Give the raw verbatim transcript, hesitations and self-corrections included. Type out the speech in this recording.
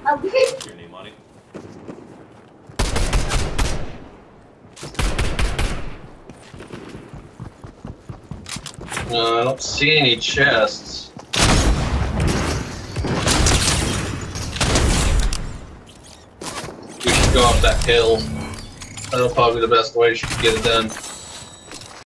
You need money? No, I don't see any chests. We should go up that hill. That'll probably be the best way to get it done.